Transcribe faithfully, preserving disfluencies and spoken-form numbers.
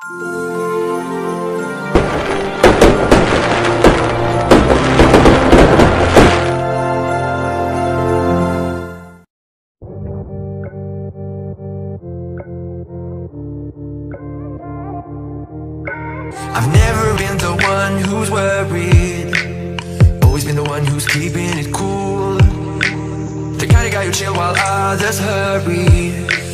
I've never been the one who's worried, always been the one who's keeping it cool. The kind of guy who chill while others hurry.